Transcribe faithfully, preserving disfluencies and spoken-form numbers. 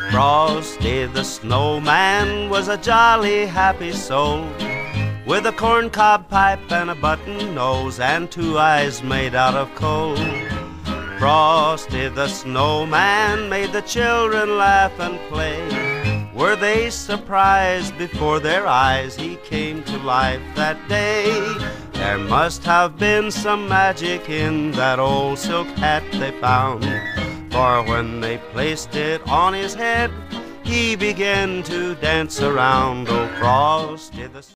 Frosty the Snowman was a jolly happy soul, with a corncob pipe and a button nose and two eyes made out of coal. Frosty the Snowman made the children laugh and play. Were they surprised before their eyes he came to life that day? There must have been some magic in that old silk hat they found, for when they placed it on his head, he began to dance around. Oh, Frosty the